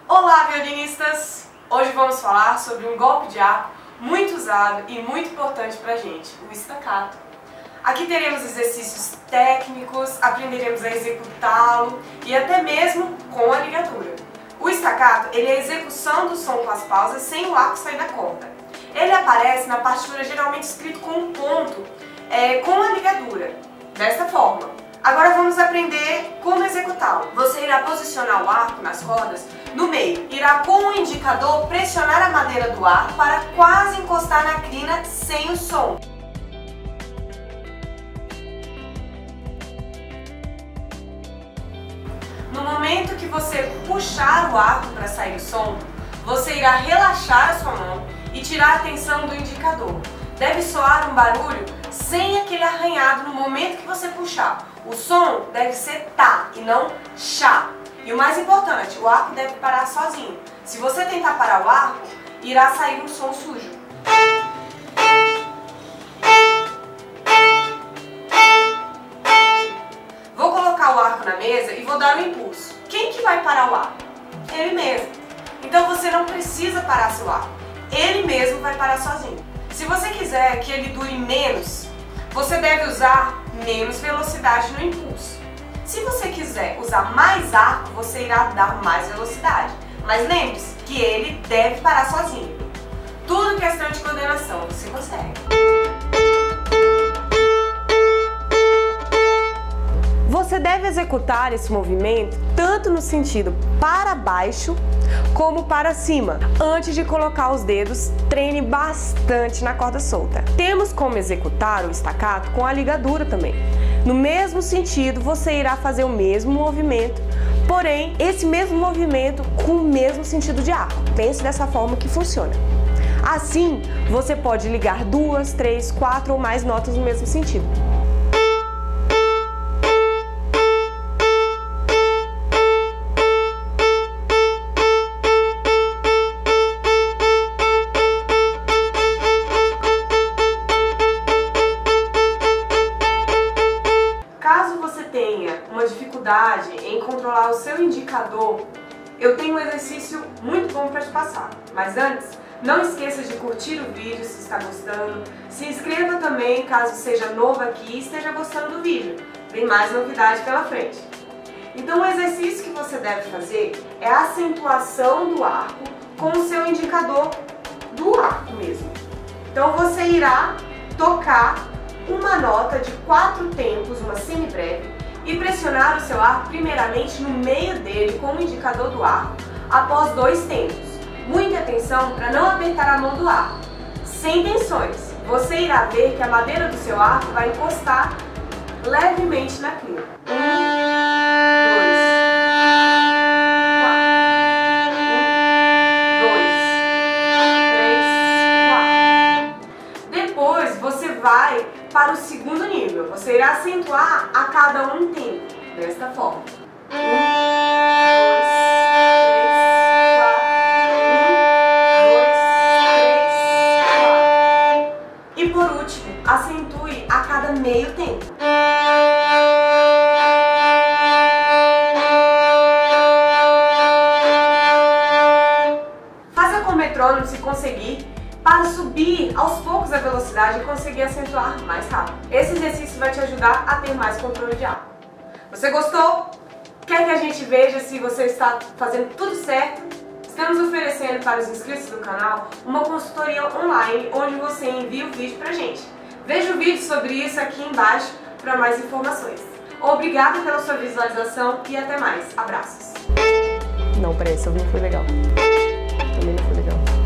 Olá, violinistas! Hoje vamos falar sobre um golpe de arco muito usado e muito importante pra gente, o staccato. Aqui teremos exercícios técnicos, aprenderemos a executá-lo e até mesmo com a ligadura. O staccato ele é a execução do som com as pausas sem o arco sair da corda. Ele aparece na partitura geralmente escrito com um ponto, com a ligadura, desta forma. Agora vamos aprender como executá-lo. Você irá posicionar o arco nas cordas no meio. Irá com o indicador pressionar a madeira do arco para quase encostar na crina sem o som. No momento que você puxar o arco para sair o som, você irá relaxar a sua mão e tirar a atenção do indicador. Deve soar um barulho sem aquele arranhado no momento que você puxar. O som deve ser tá e não chá. E o mais importante, o arco deve parar sozinho. Se você tentar parar o arco, irá sair um som sujo. Vou colocar o arco na mesa e vou dar um impulso. Quem que vai parar o arco? Ele mesmo. Então você não precisa parar seu arco. Ele mesmo vai parar sozinho. Se você quiser que ele dure menos, você deve usar menos velocidade no impulso. Se você quiser usar mais arco, você irá dar mais velocidade. Mas lembre-se que ele deve parar sozinho. Tudo questão de coordenação, você consegue. Você deve executar esse movimento tanto no sentido para baixo como para cima. Antes de colocar os dedos, treine bastante na corda solta. Temos como executar o staccato com a ligadura também. No mesmo sentido, você irá fazer o mesmo movimento, porém, esse mesmo movimento com o mesmo sentido de arco. Pense dessa forma que funciona. Assim, você pode ligar 2, 3, 4 ou mais notas no mesmo sentido. Uma dificuldade em controlar o seu indicador, eu tenho um exercício muito bom para te passar. Mas antes, não esqueça de curtir o vídeo se está gostando, se inscreva também caso seja novo aqui e esteja gostando do vídeo. Tem mais novidade pela frente. Então o exercício que você deve fazer é a acentuação do arco com o seu indicador do arco mesmo. Então você irá tocar uma nota de 4 tempos, uma semibreve, e pressionar o seu arco primeiramente no meio dele com o indicador do arco após 2 tempos. Muita atenção para não apertar a mão do arco. Sem tensões, você irá ver que a madeira do seu arco vai encostar levemente na crina. 1, 2, 3, 4. Depois você vai para o segundo nível. Você irá acentuar a cada um tempo, desta forma. 1, 2, 3, 4. 1, 2, 3, 4. E por último, acentue a cada meio tempo. Faça com o metrônomo se conseguir, para subir aos poucos a velocidade e conseguir acentuar mais rápido. Esse exercício vai te ajudar a ter mais controle de arco. Você gostou? Quer que a gente veja se você está fazendo tudo certo? Estamos oferecendo para os inscritos do canal uma consultoria online onde você envia o vídeo pra gente. Veja o vídeo sobre isso aqui embaixo para mais informações. Obrigada pela sua visualização e até mais. Abraços! Não, peraí, essa não foi legal. Também não foi legal.